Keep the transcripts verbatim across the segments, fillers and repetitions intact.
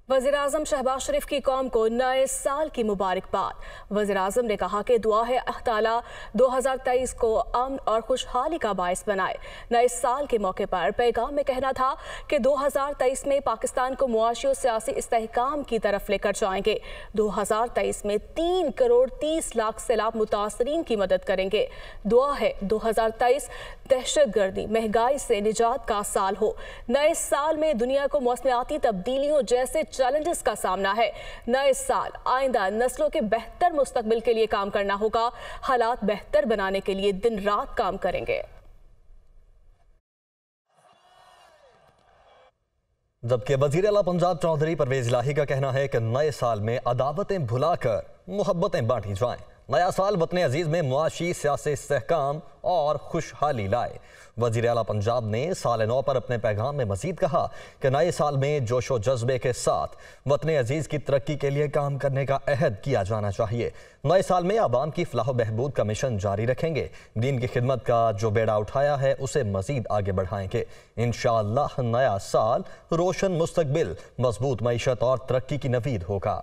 वज़ीर-ए-आज़म शहबाज शरीफ की कौम को नए साल की मुबारकबाद। वज़ीर-ए-आज़म ने कहा कि दुआ है अल्लाह ताला दो हज़ार तेईस को अमन और खुशहाली का बायस बनाए। नए साल के मौके पर पैगाम में कहना था कि दो हज़ार तेईस में पाकिस्तान को मुआशी और सियासी इस्तेहकाम की तरफ लेकर जाएंगे। दो हज़ार तेईस में तीन करोड़ तीस लाख सैलाब मुतासरीन की मदद करेंगे। दुआ है दो हज़ार तेईस दहशतगर्दी महंगाई से निजात का साल हो। नए साल में दुनिया को मौसमियाती तब्दीलियों जैसे चैलेंजेस का सामना है। नए साल आइंदा नस्लों के बेहतर मुस्तकबिल के लिए काम करना होगा। हालात बेहतर बनाने के लिए दिन रात काम करेंगे। जबकि वजीर आला पंजाब चौधरी परवेज इलाही का कहना है कि नए साल में अदावतें भुलाकर मुहब्बतें बांटी जाएं। नया साल वतन अजीज में मुआशी सियासी इस्तेहकाम और खुशहाली लाए। वजीर आला पंजाब ने साल नौ पर अपने पैगाम में मजीद कहा कि नए साल में जोशो जज्बे के साथ वतन अजीज की तरक्की के लिए काम करने का अहद किया जाना चाहिए। नए साल में आवाम की फलाह बहबूद का मिशन जारी रखेंगे। दीन की खिदमत का जो बेड़ा उठाया है उसे मजीद आगे बढ़ाएंगे। इंशाअल्लाह नया साल रोशन मुस्तकबिल, मजबूत मईशत और तरक्की की नवीद होगा।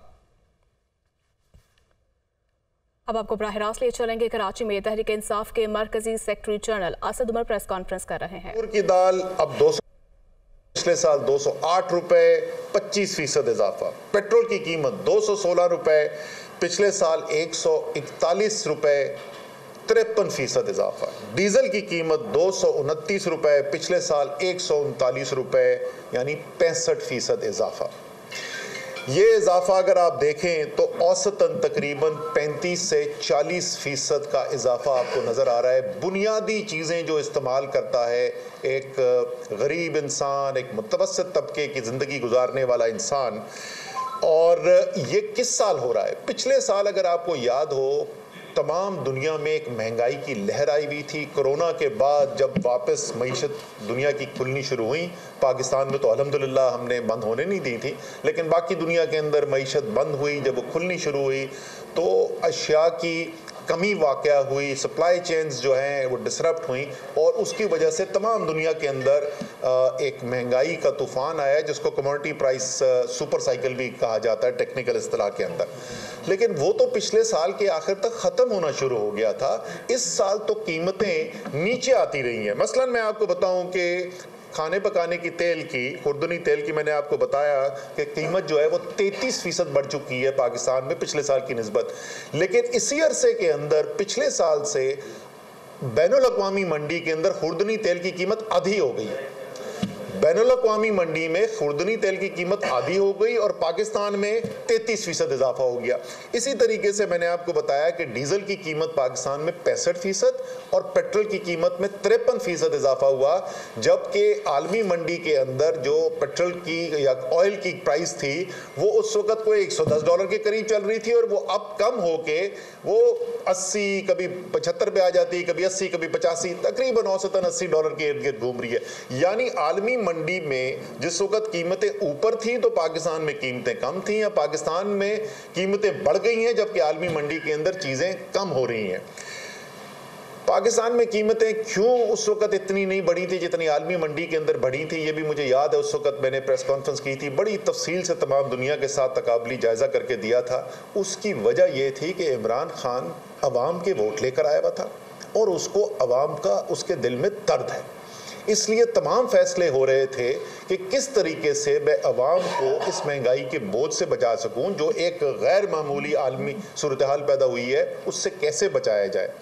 अब आपको बराह रास्त ले चलेंगे कराची में तहरीक इंसाफ के मरकजी secretary general Asad Umar press conference कर रहे हैं। की दाल अब दो सौ पिछले साल दो सौ आठ रुपए पच्चीस फीसद इजाफा। पेट्रोल की कीमत दो सौ सोलह रुपए पिछले साल एक सौ इकतालीस रुपए तिरपन फीसद इजाफा। डीजल की कीमत दो सौ उनतीस रुपए पिछले साल एक सौ उनतालीस रुपए यानी पैंसठ फीसद इजाफा। ये इजाफा अगर आप देखें तो औसतन तकरीबन पैंतीस से चालीस फीसद का इजाफा आपको नज़र आ रहा है। बुनियादी चीज़ें जो इस्तेमाल करता है एक गरीब इंसान, एक मुतवस्सित तबके की ज़िंदगी गुजारने वाला इंसान, और ये किस साल हो रहा है? पिछले साल अगर आपको याद हो तमाम दुनिया में एक महंगाई की लहर आई हुई थी। कोरोना के बाद जब वापस मईशत दुनिया की खुलनी शुरू हुई, पाकिस्तान में तो अल्हम्दुलिल्लाह हमने बंद होने नहीं दी थी, लेकिन बाकी दुनिया के अंदर मईशत बंद हुई। जब वो खुलनी शुरू हुई तो अशिया की कमी वाक़या हुई, सप्लाई चेन्स जो हैं वो डिसरप्ट हुई, और उसकी वजह से तमाम दुनिया के अंदर एक महंगाई का तूफ़ान आया जिसको कमोडिटी प्राइस सुपर साइकिल भी कहा जाता है टेक्निकल इस्तिलाह के अंदर। लेकिन वो तो पिछले साल के आखिर तक ख़त्म होना शुरू हो गया था। इस साल तो कीमतें नीचे आती रही हैं। मसलन मैं आपको बताऊं कि खाने पकाने की तेल की, खुर्दनी तेल की, मैंने आपको बताया कि कीमत जो है वो तैंतीस फीसद बढ़ चुकी है पाकिस्तान में पिछले साल की निस्बत। लेकिन इसी अरसे के अंदर पिछले साल से बैनुल अक़वामी मंडी के अंदर खुर्दनी तेल की कीमत आधी हो गई है। बैनुल अक़वामी मंडी में खुर्दनी तेल की कीमत आधी हो गई और पाकिस्तान में तैंतीस फीसद इजाफा हो गया। इसी तरीके से मैंने आपको बताया कि डीजल की कीमत पाकिस्तान में पैंसठ फीसद और पेट्रोल की कीमत में तिरपन फीसद इजाफा हुआ, जबकि आलमी मंडी के अंदर जो पेट्रोल की या ऑयल की प्राइस थी वो उस वक्त कोई एक सौ दस डॉलर के करीब चल रही थी और वो अब कम होके वो अस्सी, कभी पचहत्तर पे आ जाती, कभी अस्सी, कभी पचासी, तकरीबन औसतन अस्सी डॉलर के इर्द गिर्द घूम रही है। यानी आलमी मंडी में जिस वक्त कीमतें ऊपर थी तो पाकिस्तान में कीमतें कम थी, या पाकिस्तान में कीमतें बढ़ गई हैं जबकि आलमी मंडी के अंदर चीज़ें कम हो रही हैं। पाकिस्तान में कीमतें क्यों उस वक्त इतनी नहीं बढ़ी थी जितनी आलमी मंडी के अंदर बढ़ी थी, ये भी मुझे याद है। उस वक्त मैंने प्रेस कॉन्फ्रेंस की थी, बड़ी तफसील से तमाम दुनिया के साथ तकाबली जायज़ा करके दिया था। उसकी वजह यह थी कि इमरान खान अवाम के वोट लेकर आया हुआ था और उसको अवाम का उसके दिल में दर्द है, इसलिए तमाम फैसले हो रहे थे कि किस तरीके से मैं अवाम को इस महंगाई के बोझ से बचा सकूं, जो एक गैर मामूली आलमी सूरत हाल पैदा हुई है, उससे कैसे बचाया जाए।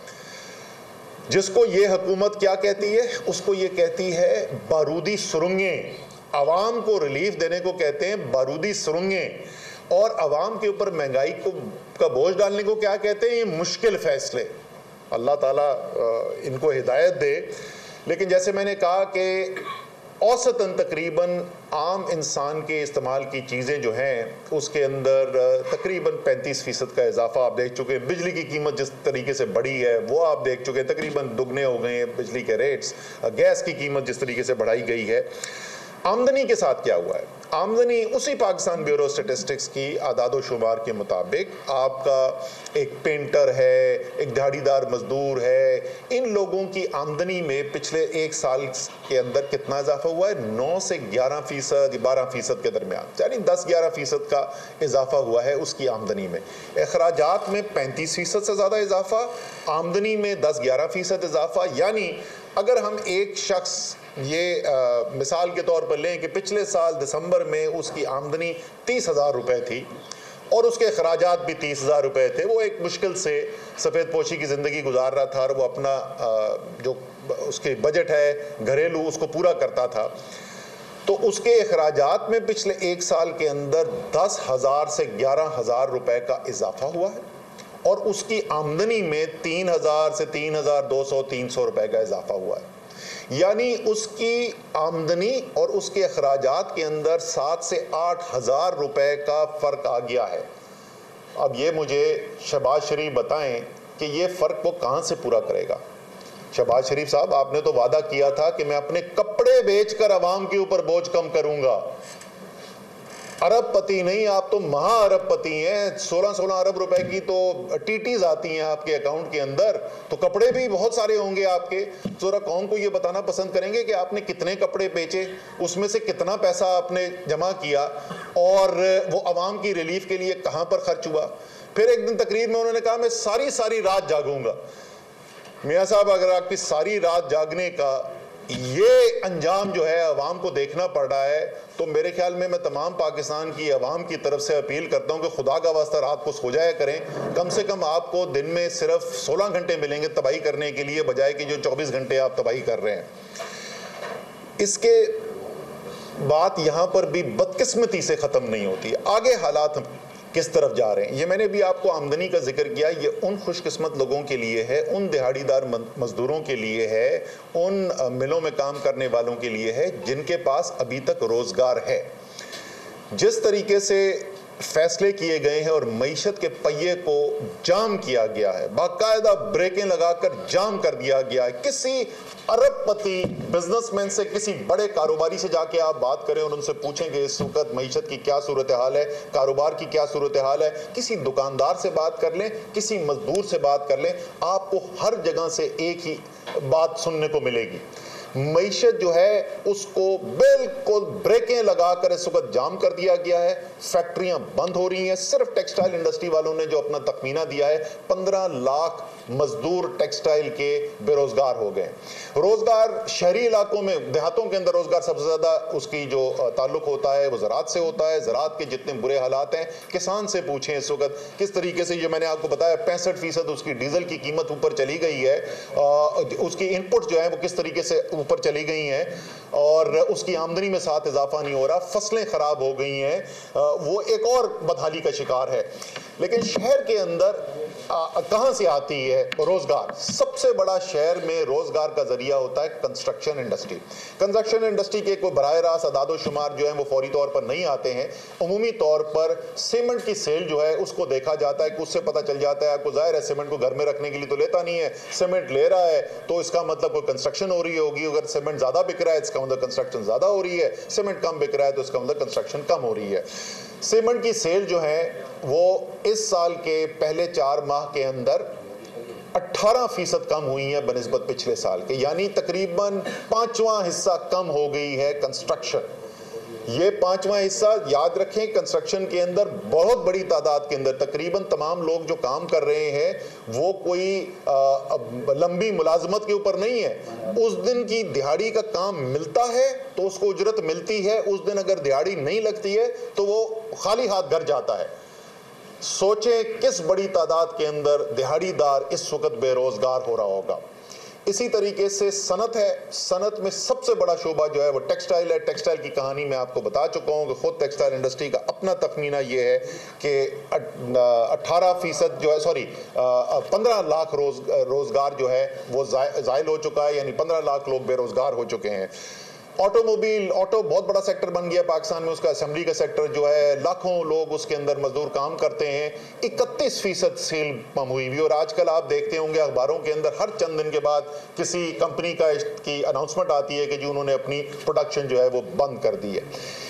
जिसको ये हुकूमत क्या कहती है, उसको ये कहती है बारूदी सुरंगें। अवाम को रिलीफ देने को कहते हैं बारूदी सुरंगें, और अवाम के ऊपर महंगाई को का बोझ डालने को क्या कहते हैं, ये मुश्किल फैसले। अल्लाह ताला इनको हिदायत दे। लेकिन जैसे मैंने कहा कि औसतन तकरीबन आम इंसान के इस्तेमाल की चीज़ें जो हैं उसके अंदर तकरीबन पैंतीस फ़ीसद का इजाफा आप देख चुके हैं। बिजली की कीमत जिस तरीके से बढ़ी है वो आप देख चुके हैं, तकरीबन दुगने हो गए हैं बिजली के रेट्स। गैस की कीमत जिस तरीके से बढ़ाई गई है। आमदनी के साथ क्या हुआ है? आमदनी उसी पाकिस्तान ब्यूरो स्टेटिस्टिक्स की आदादो शुमार के मुताबिक आपका एक पेंटर है, एक दिहाड़ीदार मजदूर है, इन लोगों की आमदनी में पिछले एक साल के अंदर कितना इजाफा हुआ है? नौ से ग्यारह फीसद बारह फीसद के दरमियान, यानी दस ग्यारह फीसद का इजाफा हुआ है उसकी आमदनी में। अखराजात में पैंतीस फीसद से ज़्यादा इजाफा, आमदनी में दस ग्यारह फीसद इजाफा। यानी अगर हम एक शख्स ये आ, मिसाल के तौर पर लें कि पिछले साल दिसंबर में उसकी आमदनी तीस हज़ार रुपये थी और उसके अखराजात भी तीस हज़ार रुपये थे, वो एक मुश्किल से सफ़ेद पोशी की ज़िंदगी गुजार रहा था और वो अपना आ, जो उसके बजट है घरेलू उसको पूरा करता था, तो उसके अखराजात में पिछले एक साल के अंदर दस हज़ार से ग्यारह हज़ार रुपये का इजाफा हुआ है और उसकी आमदनी में तीन हज़ार से तीन हज़ार दो सौ तीन सौ रुपये का इजाफा हुआ है। यानी उसकी आमदनी और उसके अखराजात के अंदर सात से आठ हज़ार रुपये का फ़र्क आ गया है। अब ये मुझे शहबाज शरीफ बताएं कि ये फ़र्क वो कहाँ से पूरा करेगा? शहबाज शरीफ साहब, आपने तो वादा किया था कि मैं अपने कपड़े बेचकर अवाम के ऊपर बोझ कम करूंगा। अरबपति नहीं, आप तो महा अरबपति हैं। सोलह सोलह अरब रुपए की तो टीटीज आती हैं आपके अकाउंट के अंदर, तो कपड़े भी बहुत सारे होंगे आपके। जरा कौन को ये बताना पसंद करेंगे कि आपने कितने कपड़े बेचे, उसमें से कितना पैसा आपने जमा किया और वो अवाम की रिलीफ के लिए कहाँ पर खर्च हुआ? फिर एक दिन तकरीर में उन्होंने कहा मैं सारी सारी रात जागूंगा। मियाँ साहब, अगर आपकी सारी रात जागने का ये अंजाम जो है अवाम को देखना पड़ रहा है, तो मेरे ख्याल में मैं तमाम पाकिस्तान की अवाम की तरफ से अपील करता हूं कि खुदा का वास्ता रात को सो जाया करें। कम से कम आपको दिन में सिर्फ सोलह घंटे मिलेंगे तबाही करने के लिए, बजाय कि जो चौबीस घंटे आप तबाही कर रहे हैं। इसके बात यहां पर भी बदकिस्मती से ख़त्म नहीं होती। आगे हालात किस तरफ जा रहे हैं, ये मैंने भी आपको आमदनी का जिक्र किया। ये उन खुशकिस्मत लोगों के लिए है, उन दिहाड़ीदार मजदूरों के लिए है, उन मिलों में काम करने वालों के लिए है जिनके पास अभी तक रोज़गार है। जिस तरीके से फैसले किए गए हैं और मईशत के पहिए को जाम किया गया है, बाकायदा ब्रेकें लगाकर जाम कर दिया गया है। किसी अरबपति बिजनेसमैन से, किसी बड़े कारोबारी से जाके आप बात करें और उनसे पूछेंगे इस वक्त मईशत की क्या सूरत हाल है, कारोबार की क्या सूरत हाल है, किसी दुकानदार से बात कर लें, किसी मजदूर से बात कर लें, आपको हर जगह से एक ही बात सुनने को मिलेगी। मईशत जो है उसको बिल्कुल ब्रेकें लगाकर इस वक्त जाम कर दिया गया है। फैक्ट्रियां बंद हो रही हैं। सिर्फ टेक्सटाइल इंडस्ट्री वालों ने जो अपना तखमीना दिया है, पंद्रह लाख मजदूर टेक्सटाइल के बेरोजगार हो गए। रोजगार शहरी इलाकों में, देहातों के अंदर रोजगार सबसे ज्यादा उसकी जो ताल्लुक होता है वो ज़राअत से होता है। ज़राअत के जितने बुरे हालात हैं, किसान से पूछें इस वक्त किस तरीके से, ये मैंने आपको बताया पैंसठ फीसद उसकी डीजल की कीमत ऊपर चली गई है, उसकी इनपुट जो है वो किस तरीके से ऊपर चली गई हैं और उसकी आमदनी में साथ इजाफा नहीं हो रहा, फसलें खराब हो गई हैं, वो एक और बदहाली का शिकार है। लेकिन शहर के अंदर कहां से आती है रोजगार? सबसे बड़ा शहर में रोजगार का जरिया होता है कंस्ट्रक्शन इंडस्ट्री। कंस्ट्रक्शन इंडस्ट्री के कोई बराह रास्त अदादो शुमार जो है वो फौरी तौर पर नहीं आते हैं। उमूमी तौर पर सीमेंट की सेल जो है उसको देखा जाता है कि उससे पता चल जाता है। आपको जाहिर है सीमेंट को घर में रखने के लिए तो लेता नहीं है, सीमेंट ले रहा है तो इसका मतलब कोई कंस्ट्रक्शन हो रही होगी। अगर सीमेंट ज्यादा बिक रहा है इसका मतलब कंस्ट्रक्शन ज्यादा हो रही है, सीमेंट कम बिक रहा है तो इसका मतलब कंस्ट्रक्शन कम हो रही है। सीमेंट की सेल जो है वो इस साल के पहले चार माह के अंदर अठारह फीसद कम हुई है बनिस्बत पिछले साल के, यानी तकरीबन पांचवा हिस्सा कम हो गई है कंस्ट्रक्शन। ये पांचवा हिस्सा याद रखें, कंस्ट्रक्शन के अंदर बहुत बड़ी तादाद के अंदर तकरीबन तमाम लोग जो काम कर रहे हैं वो कोई आ, लंबी मुलाजमत के ऊपर नहीं है। उस दिन की दिहाड़ी का काम मिलता है तो उसको उजरत मिलती है, उस दिन अगर दिहाड़ी नहीं लगती है तो वो खाली हाथ घर जाता है। सोचें किस बड़ी तादाद के अंदर दिहाड़ीदार इस वक्त बेरोजगार हो रहा होगा। इसी तरीके से सनत है, सनत में सबसे बड़ा शोबा जो है वो टेक्सटाइल है। टेक्सटाइल की कहानी मैं आपको बता चुका हूँ कि खुद टेक्सटाइल इंडस्ट्री का अपना तखमीना ये है कि अट्ठारह फीसद जो है सॉरी पंद्रह लाख रोज रोजगार जो है वो जायल हो चुका है, यानी पंद्रह लाख लोग बेरोजगार हो चुके हैं। ऑटोमोबाइल, ऑटो बहुत बड़ा सेक्टर बन गया पाकिस्तान में, उसका असेंबली का सेक्टर जो है लाखों लोग उसके अंदर मजदूर काम करते हैं। इकतीस फीसद सेल कम हुई हुई और आजकल आप देखते होंगे अखबारों के अंदर हर चंद दिन के बाद किसी कंपनी का की अनाउंसमेंट आती है कि जी उन्होंने अपनी प्रोडक्शन जो है वो बंद कर दी है।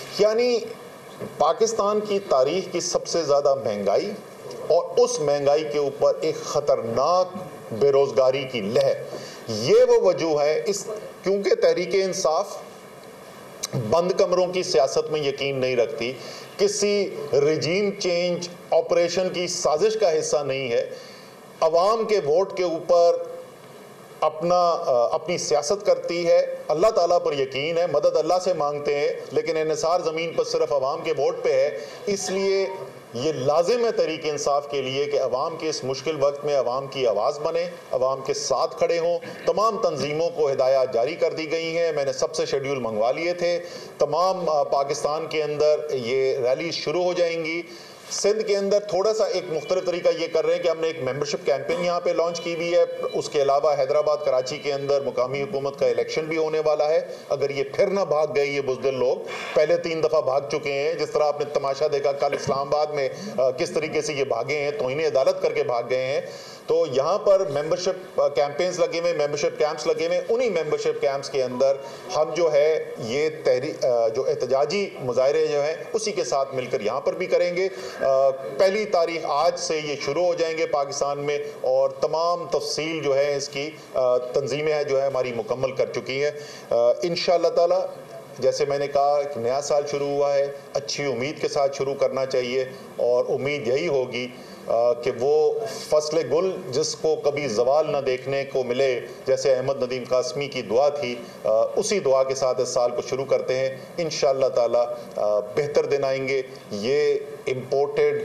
यानी पाकिस्तान की तारीख की सबसे ज़्यादा महंगाई और उस महंगाई के ऊपर एक ख़तरनाक बेरोज़गारी की लहर, ये वो वजह है। इस क्योंकि तहरीक इंसाफ बंद कमरों की सियासत में यकीन नहीं रखती, किसी रिजीम चेंज ऑपरेशन की साजिश का हिस्सा नहीं है, अवाम के वोट के ऊपर अपना अपनी सियासत करती है, अल्लाह ताला पर यकीन है, मदद अल्लाह से मांगते हैं, लेकिन इन्हिसार ज़मीन पर सिर्फ अवाम के वोट पे है। इसलिए ये लाजिम है तहरीक इंसाफ के लिए कि अवाम के इस मुश्किल वक्त में अवाम की आवाज़ बने, अवाम के साथ खड़े हों। तमाम तंजीमों को हिदायत जारी कर दी गई हैं, मैंने सबसे शेड्यूल मंगवा लिए थे। तमाम पाकिस्तान के अंदर ये रैली शुरू हो जाएंगी। सिंध के अंदर थोड़ा सा एक मुख्तलिफ तरीका ये कर रहे हैं कि हमने एक मेंबरशिप कैंपेन यहाँ पे लॉन्च की हुई है। उसके अलावा हैदराबाद, कराची के अंदर मुकामी हुकूमत का इलेक्शन भी होने वाला है। अगर ये फिर ना भाग गए, ये बुज़दिल लोग पहले तीन दफ़ा भाग चुके हैं, जिस तरह आपने तमाशा देखा कल इस्लामाबाद में आ, किस तरीके से ये भागे हैं, तो इन्हें अदालत करके भाग गए हैं। तो यहाँ पर मेंबरशिप कैंपेन्स लगे हुए, मेंबरशिप कैंप्स लगे हुए। उन्हीं मेंबरशिप कैंप्स के अंदर हम जो है ये तहरी जो एहतजाजी मुजाहरे जो हैं उसी के साथ मिलकर यहाँ पर भी करेंगे। पहली तारीख आज से ये शुरू हो जाएंगे पाकिस्तान में, और तमाम तफसील जो है इसकी तंजीमें जो है हमारी मुकम्मल कर चुकी हैं। इंशाअल्लाह ताला जैसे मैंने कहा कि नया साल शुरू हुआ है, अच्छी उम्मीद के साथ शुरू करना चाहिए, और उम्मीद यही होगी कि वो फसल गुल जिसको कभी जवाल न देखने को मिले, जैसे अहमद नदीम कासमी की दुआ थी, उसी दुआ के साथ इस साल को शुरू करते हैं। इंशाअल्लाह ताला बेहतर दिन आएंगे। ये इम्पोर्टेड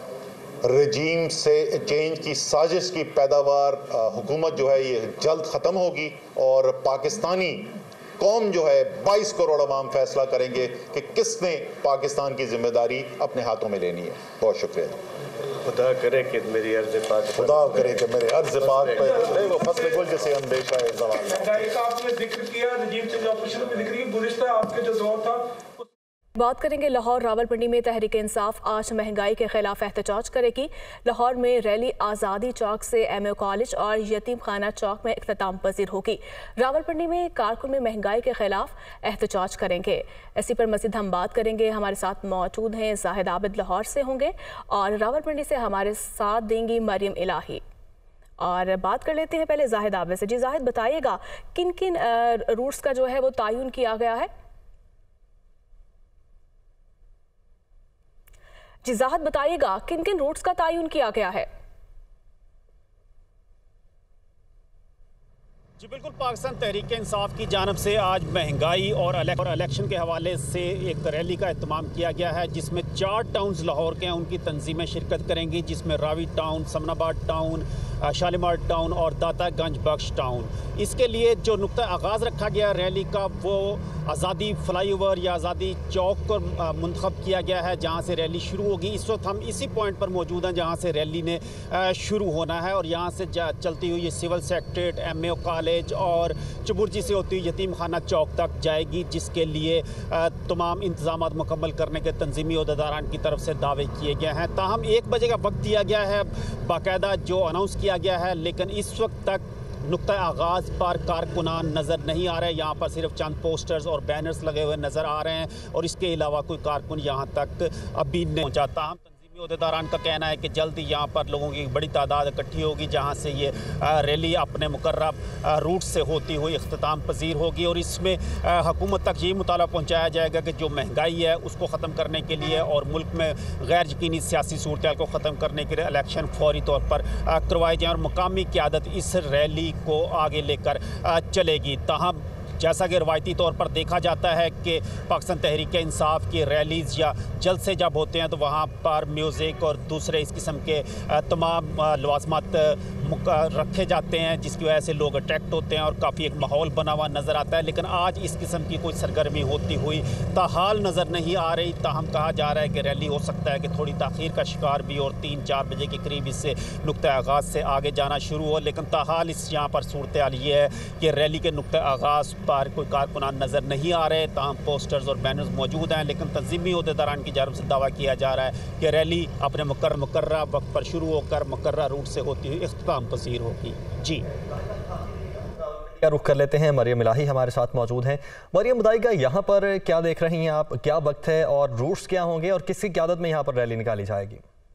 रजीम से चेंज की साजिश की पैदावार हुकूमत जो है ये जल्द ख़त्म होगी, और पाकिस्तानी कौम जो है बाईस करोड़ अवाम फैसला करेंगे कि किसने पाकिस्तान की जिम्मेदारी अपने हाथों में लेनी है। बहुत शुक्रिया। खुदा करे कि मेरी अर्ज़ पाक खुदा करे कि मेरे अर्ज़ पाक पे वो फसल गुल जैसे अंदेशा है ज़वाल। महंगाई का आपने जिक्र किया, रजीम चेंज ऑपरेशन में जिक्र किया, गुज़िश्ता आपके जो दौर था। बात करेंगे लाहौर रावलपिंडी में तहरीक इंसाफ आज महंगाई के खिलाफ एहतजाज करेगी। लाहौर में रैली आज़ादी चौक से एम ए कॉलेज और यतीम खाना चौक में इख्तिताम पजीर होगी। रावलपिंडी में कारकुन में महंगाई के खिलाफ एहतजाज करेंगे। इसी पर मज़ीद हम बात करेंगे। हमारे साथ मौजूद हैं जाहिद आबिद लाहौर से होंगे, और रावलपिंडी से हमारे साथ देंगी मरियम इलाही। और बात कर लेते हैं पहले जाहिद आबिद से। जी जाहिद, बताइएगा किन किन रूट्स का जो है वो तयन किया गया है? जी जाहिद, बताइएगा किन किन रूट्स का तयन किया गया है? जी बिल्कुल, पाकिस्तान तहरीक इंसाफ की जानब से आज महंगाई और इलेक्शन के हवाले से एक रैली का एहतमाम किया गया है, जिसमें चार टाउन्स लाहौर के हैं उनकी तंजीमें शिरकत करेंगी, जिसमें Ravi town, Samanabad town, Shalimar town और दातागंज बख्श टाउन। इसके लिए जो नुक्ता आगाज़ रखा गया रैली का वो आज़ादी फ्लाईओवर या आज़ादी चौक को मुंतखब किया गया है, जहाँ से रैली शुरू होगी। इस वक्त हम इसी पॉइंट पर मौजूद हैं जहाँ से रैली ने शुरू होना है, और यहाँ से चलती हुई ये civil secretariat, M A college और चबुर्जी से होती हुई यतीम खाना चौक तक जाएगी, जिसके लिए तमाम इंतजाम मुकम्मल करने के तंजीमी अहदेदारान की तरफ से दावे किए गए हैं। ताहम एक बजे का वक्त दिया गया है बाकायदा जो अनाउंस किया गया है, लेकिन इस वक्त तक नुक्ता आगाज़ पर कारकुनान नज़र नहीं आ रहे। यहाँ पर सिर्फ चंद पोस्टर्स और बैनर्स लगे हुए नज़र आ रहे हैं, और इसके अलावा कोई कारकुन यहाँ तक अभी नहीं पहुँचा। ताहम अहदेदारान का कहना है कि जल्द ही यहाँ पर लोगों की बड़ी तादाद इकट्ठी होगी, जहाँ से ये रैली अपने मुकर्रर रूट से होती हुई इख्तिताम पजीर होगी, और इसमें हुकूमत तक ये मुताला पहुँचाया जाएगा कि जो महंगाई है उसको ख़त्म करने के लिए और मुल्क में गैर यकीनी सियासी सूरत को ख़त्म करने के लिए इलेक्शन फौरी तौर पर करवाए जाएँ, और मकामी क़यादत इस रैली को आगे लेकर चलेगी। ताहम जैसा कि रवायती तौर पर देखा जाता है कि पाकिस्तान तहरीक इंसाफ की रैलीज़ या जलसे जब होते हैं तो वहाँ पर म्यूज़िक और दूसरे इस किस्म के तमाम लवाजमात रखे जाते हैं, जिसकी वजह से लोग अट्रैक्ट होते हैं और काफ़ी एक माहौल बना हुआ नज़र आता है। लेकिन आज इस किस्म की कोई सरगर्मी होती हुई ताहाल नज़र नहीं आ रही। ताहम कहा जा रहा है कि रैली हो सकता है कि थोड़ी ताख़ीर का शिकार भी, और तीन चार बजे के करीब इससे नुक्ता आगाज़ से आगे जाना शुरू हो। लेकिन ताहाल इस यहाँ पर सूरत हाल ये है कि रैली के नुक्ता आगाज़ पर कोई कारकुनान नज़र नहीं आ रहे। ताहम पोस्टर्स और बैनर्स मौजूद हैं, लेकिन तंजीमी अहदेदारान की जानब से दावा किया जा रहा है कि रैली अपने मुकर्रर मुकर्रर वक्त पर शुरू होकर मुकर्रर रूट से होती हुई इख्तिताम पसीर होगी। जी क्या रुख कर लेते हैं, मरियम इलाही हमारे साथ मौजूद हैं। मरियम बताइएगा, यहाँ पर क्या देख रही हैं आप, क्या वक्त है और रूट्स क्या होंगे और किसकी क़यादत में यहाँ पर रैली निकाली जाएगी?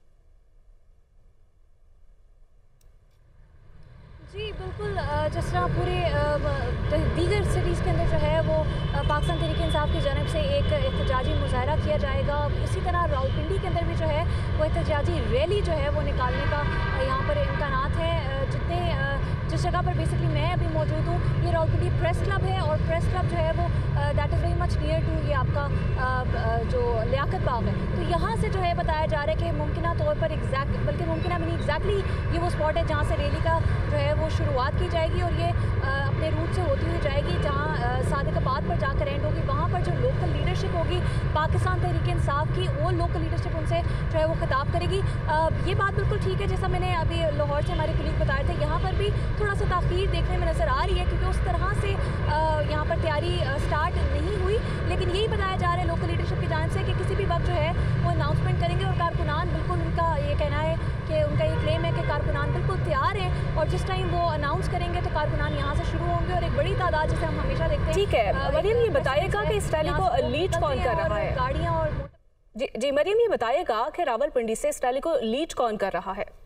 जी बिल्कुल, जिस तरह पूरे दीगर सिटीज़ के अंदर जो है वो पाकिस्तान तहरीक इंसाफ की जानिब से एक एहतजाजी मुजाहरा किया जाएगा, इसी तरह रावलपिंडी के अंदर भी जो है वो एहतजाजी रैली जो है वो निकालने का यहाँ पर इम्कानात है। जितने जिस जगह पर बेसिकली मैं अभी मौजूद हूँ, ये रावलपिंडी प्रेस क्लब है और प्रेस क्लब जो है वो that is very much near to ये आपका uh, जो लियाकत बाग है। तो यहाँ से जो है बताया जा रहा है कि मुमकिन तौर पर एग्जैक्ट बल्कि मुमकिन नहीं एग्जैक्टली ये वो स्पॉट है जहाँ से रैली का जो है वो शुरुआत की जाएगी और ये uh, अपने रूट से होती हुई जाएगी, जहाँ uh, सादिकाबाद पर जाकर एंड होगी। वहाँ पर जो लोकल लीडरशिप होगी पाकिस्तान तहरीक इंसाफ की, वो लोकल लीडरशिप उनसे जो है वो खिताब करेगी। uh, ये बात बिल्कुल ठीक है, जैसा मैंने अभी लाहौर से हमारे कलीग बताए थे, यहाँ पर भी थोड़ा सा ताख़ीर देखने में नज़र आ रही है क्योंकि उस तरह से यहाँ पर तैयारी स्टार्ट नहीं हुई। लेकिन यही बताया जा रहा है लोकल लीडरशिप की जानिब से कि किसी भी वक्त जो है वो अनाउंसमेंट करेंगे और कारकुनान बिल्कुल, उनका ये कहना है कि उनका ये क्लेम है कि कारकुनान बिल्कुल तैयार हैं और जिस टाइम वो अनाउंस करेंगे तो कारकुनान यहाँ से शुरू होंगे और एक बड़ी तादाद जैसे हम हमेशा देखते हैं। ठीक है मरियम, ये बताइएगा कि इस रैली को लीड कौन कर रहा है? गाड़ियाँ और जी जी मरियम, ये बताइएगा कि रावलपिंडी से इस रैली को लीड कौन कर रहा है?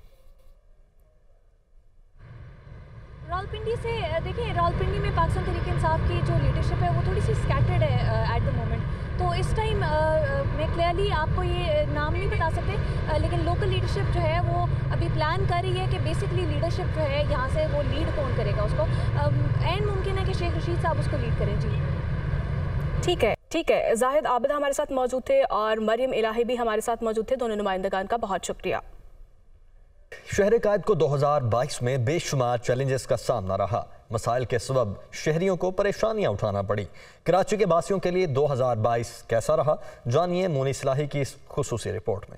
रावलपिंडी से देखिए, रावलपिंडी में पाकिस्तान तहरीक इंसाफ की जो लीडरशिप है वो थोड़ी सी स्कैटर्ड है एट द मोमेंट। तो इस टाइम मैं क्लियरली आपको ये नाम नहीं बता सकते, uh, लेकिन लोकल लीडरशिप जो है वो अभी प्लान कर रही है कि बेसिकली लीडरशिप जो है यहाँ से वो लीड कौन करेगा उसको। एंड मुमकिन है कि शेख रशीद साहब उसको लीड करें। जी ठीक है ठीक है जाहिद आबिद हमारे साथ मौजूद थे और मरियम इलाही भी हमारे साथ मौजूद थे। दोनों नुमाइंदगान का बहुत शुक्रिया। शहर कायद को दो हज़ार बाईस में बेशुमार चैलेंजेस का सामना रहा। मसाइल के सबब शहरियों को परेशानियां उठाना पड़ी। कराची के बासियों के लिए दो हज़ार बाईस कैसा रहा, जानिए मोनिस इलाही की इस खुसूसी रिपोर्ट में।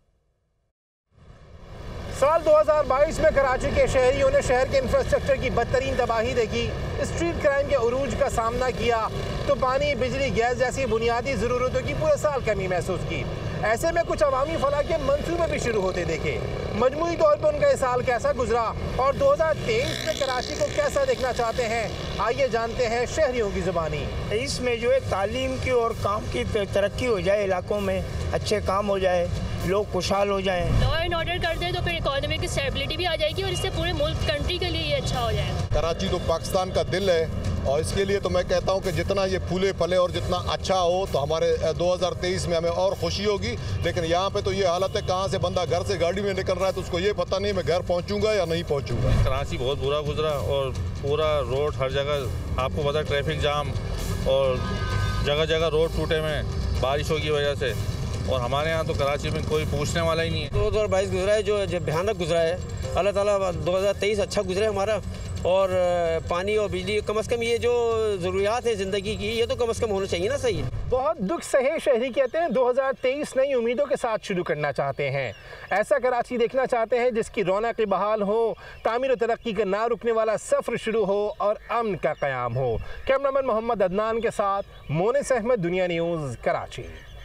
साल दो हज़ार बाईस में कराची के शहरियों ने शहर के इंफ्रास्ट्रक्चर की बदतरीन तबाही देखी, स्ट्रीट क्राइम के उरूज का सामना किया तो पानी, बिजली, गैस जैसी बुनियादी ज़रूरतों की पूरे साल कमी महसूस की। ऐसे में कुछ अवामी फलाह के मंसूबे भी शुरू होते देखे। मजमूई तौर पर उनका ये साल कैसा गुजरा और दो हज़ार तेईस में कराची को कैसा देखना चाहते हैं, आइए जानते हैं शहरियों की ज़ुबानी। इसमें जो है तालीम की और काम की तरक्की हो जाए, इलाकों में अच्छे काम हो जाए, लोग खुशहाल हो जाएं। लॉ एंड ऑर्डर कर दें तो फिर इकोनॉमी की स्टेबिलिटी भी आ जाएगी और इससे पूरे मुल्क कंट्री के लिए ये अच्छा हो जाएगा। कराची तो पाकिस्तान का दिल है और इसके लिए तो मैं कहता हूँ कि जितना ये फूले फले और जितना अच्छा हो तो हमारे दो हज़ार तेईस में हमें और खुशी होगी। लेकिन यहाँ पे तो ये हालत है, कहाँ से बंदा घर से गाड़ी में निकल रहा है तो उसको ये पता नहीं मैं घर पहुँचूंगा या नहीं पहुँचूंगा। कराची बहुत बुरा गुजरा और पूरा रोड हर जगह आपको पता ट्रैफिक जाम और जगह जगह रोड टूटे में बारिशों की वजह से, और हमारे यहाँ तो कराची में कोई पूछने वाला ही नहीं है। दो हज़ार बाईस गुजरा है जो जो भयानक गुजरा है। अल्लाह ताला दो हज़ार तेईस अच्छा गुजरा है हमारा, और पानी और बिजली कम से कम ये जो ज़रूरियात है ज़िंदगी की ये तो कम से कम होना चाहिए ना। सही बहुत दुख सहे शहरी कहते हैं दो हज़ार तेईस नई उम्मीदों के साथ शुरू करना चाहते हैं। ऐसा कराची देखना चाहते हैं जिसकी रौनक बहाल हो, तामीर और तरक्की का ना रुकने वाला सफ़र शुरू हो और अमन का क़याम हो। कैमरामैन मोहम्मद अदनान के साथ मोनिस अहमद, दुनिया न्यूज़, कराची।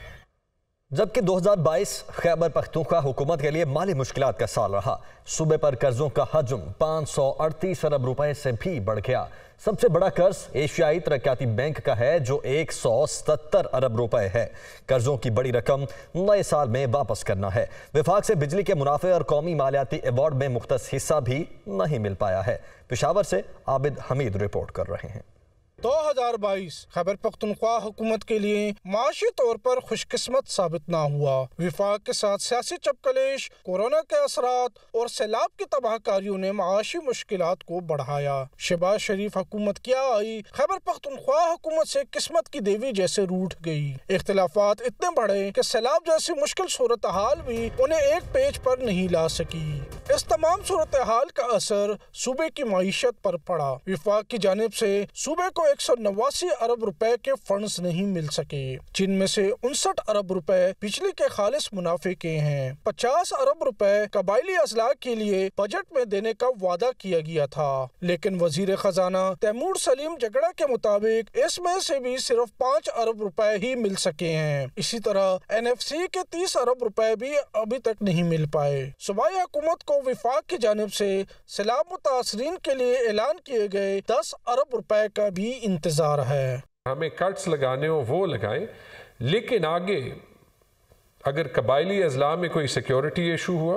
जबकि दो हज़ार बाईस खैबर पख्तूनख्वा हुकूमत के लिए माली मुश्किलात का साल रहा। सूबे पर कर्जों का हजम पाँच सौ अड़तीस अरब रुपए से भी बढ़ गया। सबसे बड़ा कर्ज एशियाई तरक्याती बैंक का है जो एक सौ सत्तर अरब रुपए है। कर्जों की बड़ी रकम नए साल में वापस करना है। विफाक से बिजली के मुनाफे और कौमी मालियाती अवार्ड में मुख्तस हिस्सा भी नहीं मिल पाया है। पेशावर से आबिद हमीद रिपोर्ट कर रहे हैं। दो हज़ार बाईस खैबर पख्तूनख्वा हुकूमत के लिए माशी तौर पर खुशकिस्मत साबित ना हुआ। विफाक के साथ सियासी चपकलेश, कोरोना के असरात और सैलाब की तबाहकारियों ने माशी मुश्किलात को बढ़ाया। शहबाज शरीफ हुकूमत क्या आई, खैबर पख्तूनख्वा हुकूमत से किस्मत की देवी जैसे रूठ गई। इख्तिलाफात इतने बढ़े कि सैलाब जैसी मुश्किल सूरत हाल भी उन्हें एक पेज पर नहीं ला सकी। इस तमाम सूरत हाल का असर सूबे की मईशत पर पड़ा। विफाक की जानिब से सूबे को एक सौ नवासी अरब रुपए के फंड्स नहीं मिल सके, जिनमें से उनसठ अरब रुपए बिजली के खालिस मुनाफे के हैं। पचास अरब रुपए कबायली अजला के लिए बजट में देने का वादा किया गया था, लेकिन वजीर खजाना तैमूर सलीम जगड़ा के मुताबिक इसमें से भी सिर्फ पाँच अरब रुपए ही मिल सके हैं। इसी तरह एन एफ सी के तीस अरब रुपए भी अभी तक नहीं मिल पाए। सूबाई हुकूमत को को विफाक की जानिब से सैलाब मुतासरीन के लिए ऐलान किए गए दस अरब रुपए का भी इंतजार है। हमें कट्स लगाने हो वो लगाएं, लेकिन आगे अगर कबायली अजला में कोई सिक्योरिटी इशू हुआ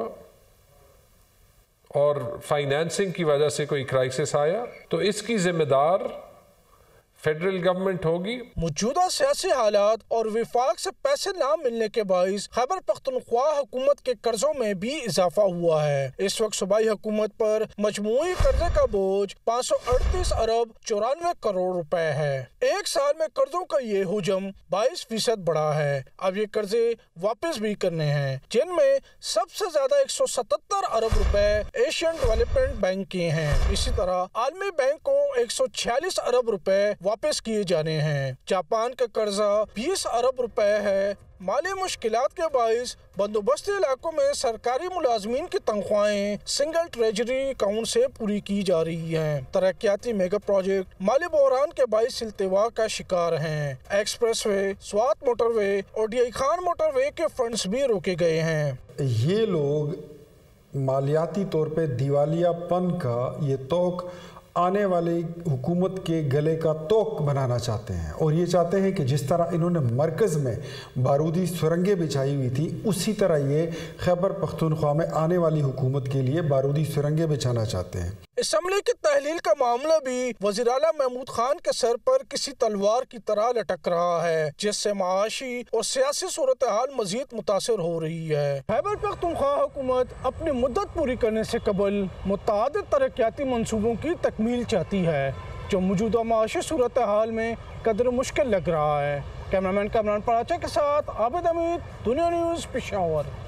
और फाइनेंसिंग की वजह से कोई क्राइसिस आया तो इसकी जिम्मेदार फेडरल गवर्नमेंट होगी। मौजूदा सियासी हालात और विफाक से पैसे ना मिलने के बाइस खैबर पख्तूनख्वा हुकूमत के कर्जों में भी इजाफा हुआ है। इस वक्त सूबाई हुकूमत पर मजमूई कर्जे का बोझ पाँच सौ अड़तीस अरब चौरानवे करोड़ रुपए है। एक साल में कर्जों का ये हुजम बाईस फीसद बढ़ा है। अब ये कर्जे वापस भी करने हैं, जिनमें सबसे ज्यादा एक सौ सतहत्तर अरब रुपए एशियन डेवलपमेंट बैंक के हैं। इसी तरह आलमी बैंक को एक सौ छियालीस अरब रुपए वापस किए जाने हैं। जापान का कर्जा बीस अरब रुपए है। माली मुश्किलात के बाइस बंदोबस्ती इलाकों में सरकारी मुलाजमीन की तनख्वाहें सिंगल ट्रेजरी अकाउंट से पूरी की जा रही हैं। तरक्याती मेगा प्रोजेक्ट माली बहरान के बाइस इल्तिवा का शिकार हैं। एक्सप्रेसवे, स्वात मोटरवे और डी आई खान मोटरवे के फंड्स भी रोके गए हैं। ये लोग मालियाती तौर पे दिवालियापन का ये तोक आने वाली हुकूमत के गले का तोक बनाना चाहते हैं और ये चाहते हैं कि जिस तरह इन्होंने मरकज़ में बारूदी सुरंगें बिछाई हुई थी उसी तरह ये खैबर पख्तूनख्वा में आने वाली हुकूमत के लिए बारूदी सुरंगें बिछाना चाहते हैं। असम्बली की तहलील का मामला भी वज़ीर आला महमूद खान के सर पर किसी तलवार की तरह लटक रहा है, जिससे माशी और सियासी सूरत हाल मजीद मुतासर हो रही है। खैबर पख्तूनख्वा हुकूमत अपनी मुद्दत पूरी करने से कबल मुतअद्दिद तरक्याती मंसूबों की तकमील चाहती है, जो मौजूदा माशी सूरत हाल में कदर मुश्किल लग रहा है। कैमरामैन कामरान पराचा के साथ आबिद अमीद, दुनिया न्यूज़, पेशावर।